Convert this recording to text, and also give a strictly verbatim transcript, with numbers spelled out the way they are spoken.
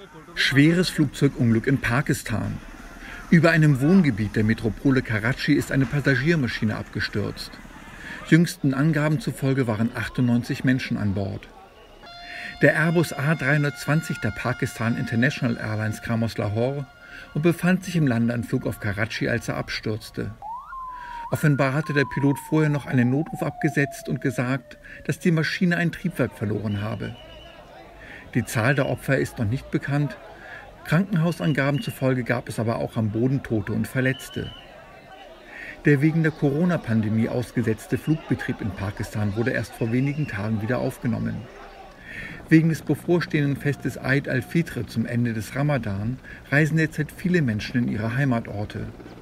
Schweres Flugzeugunglück in Pakistan. Über einem Wohngebiet der Metropole Karachi ist eine Passagiermaschine abgestürzt. Jüngsten Angaben zufolge waren achtundneunzig Menschen an Bord. Der Airbus A dreihundertzwanzig der Pakistan International Airlines kam aus Lahore und befand sich im Landeanflug auf Karachi, als er abstürzte. Offenbar hatte der Pilot vorher noch einen Notruf abgesetzt und gesagt, dass die Maschine ein Triebwerk verloren habe. Die Zahl der Opfer ist noch nicht bekannt. Krankenhausangaben zufolge gab es aber auch am Boden Tote und Verletzte. Der wegen der Corona-Pandemie ausgesetzte Flugbetrieb in Pakistan wurde erst vor wenigen Tagen wieder aufgenommen. Wegen des bevorstehenden Festes Eid al-Fitr zum Ende des Ramadan reisen derzeit viele Menschen in ihre Heimatorte.